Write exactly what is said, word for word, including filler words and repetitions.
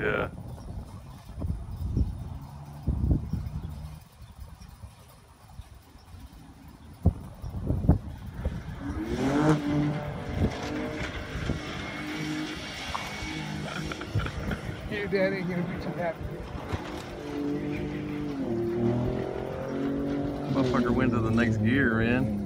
Yeah. Your dad ain't gonna be too happy. Motherfucker went to the next gear, man.